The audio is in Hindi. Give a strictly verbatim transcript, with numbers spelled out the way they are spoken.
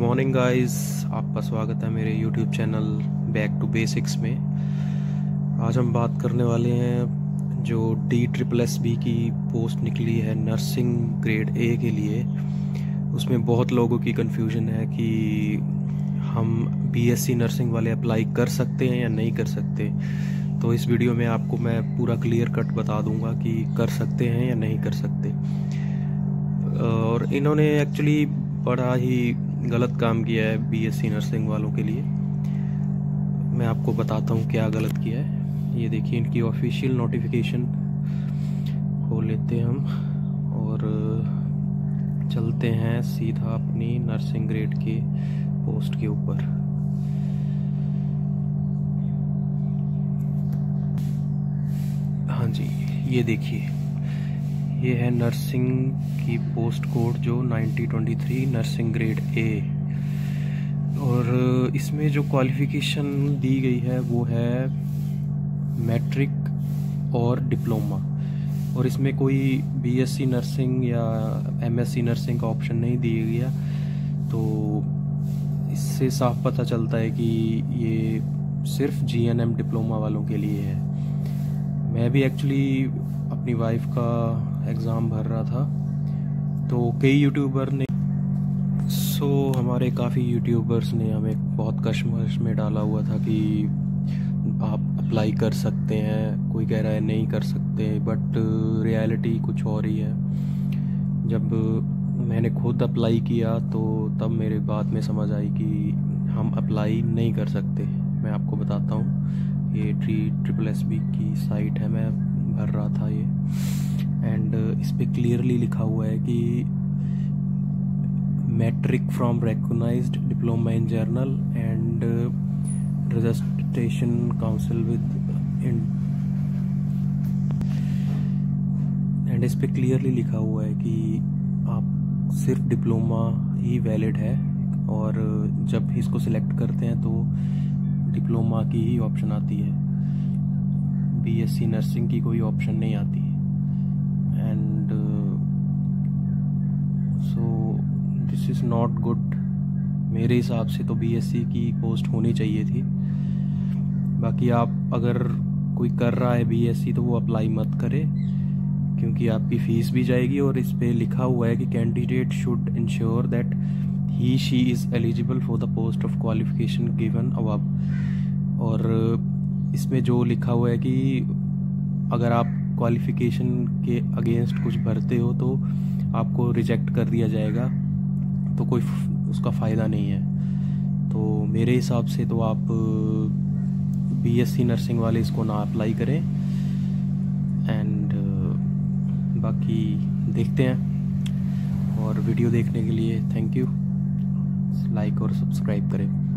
मॉर्निंग गाइस, आपका स्वागत है मेरे YouTube channel back to basics में। आज हम बात करने वाले हैं जो डी ट्रिपल एस बी की पोस्ट निकली है नर्सिंग ग्रेड ए के लिए। उसमें बहुत लोगों की कन्फ्यूजन है कि हम बीएससी नर्सिंग वाले अप्लाई कर सकते हैं या नहीं कर सकते। तो इस वीडियो में आपको मैं पूरा क्लियर कट बता दूंगा कि कर सकते हैं या नहीं कर सकते। और इन्होंने एक्चुअली बड़ा ही गलत काम किया है बीएससी नर्सिंग वालों के लिए। मैं आपको बताता हूँ क्या गलत किया है। ये देखिए, इनकी ऑफिशियल नोटिफिकेशन खोल लेते हैं हम और चलते हैं सीधा अपनी नर्सिंग ग्रेड के पोस्ट के ऊपर। हाँ जी, ये देखिए, ये है नर्सिंग की पोस्ट कोड जो ninety twenty three nursing grade A. और इसमें जो क्वालिफ़िकेशन दी गई है वो है मैट्रिक और डिप्लोमा। और इसमें कोई बीएससी नर्सिंग या एमएससी नर्सिंग का ऑप्शन नहीं दिया गया। तो इससे साफ पता चलता है कि ये सिर्फ जीएनएम डिप्लोमा वालों के लिए है। मैं भी एक्चुअली अपनी वाइफ का एग्ज़ाम भर रहा था, तो कई यूट्यूबर ने सो हमारे काफ़ी यूट्यूबर्स ने हमें बहुत कश्मकश में डाला हुआ था कि आप अप्लाई कर सकते हैं, कोई कह रहा है नहीं कर सकते, बट रियलिटी कुछ और ही है। जब मैंने खुद अप्लाई किया तो तब मेरे बाद में समझ आई कि हम अप्लाई नहीं कर सकते। मैं आपको बताता हूँ, ये डी ट्रिपल एस बी की साइट है, मैं भर रहा था ये, एंड इस पे क्लियरली लिखा हुआ है कि matric from recognised diploma in general and registration council with and इस पे क्लियरली लिखा हुआ है कि आप सिर्फ डिप्लोमा ही वैलिड है। और जब इसको सिलेक्ट करते हैं तो डिप्लोमा की ही ऑप्शन आती है, बीएससी नर्सिंग की कोई ऑप्शन नहीं आती। And so this is not good. मेरे हिसाब से तो बीएससी की पोस्ट होनी चाहिए थी। बाकी आप अगर कोई कर रहा है बीएससी तो वो अप्लाई मत करे, क्योंकि आपकी फ़ीस भी जाएगी। और इस पे लिखा हुआ है कि candidate should ensure that he she is eligible for the post of qualification given above. और इसमें जो लिखा हुआ है कि अगर आप क्वालिफ़िकेशन के अगेंस्ट कुछ भरते हो तो आपको रिजेक्ट कर दिया जाएगा, तो कोई उसका फ़ायदा नहीं है। तो मेरे हिसाब से तो आप बीएससी नर्सिंग वाले इसको ना अप्लाई करें। एंड बाकी देखते हैं। और वीडियो देखने के लिए थैंक यू। लाइक और सब्सक्राइब करें।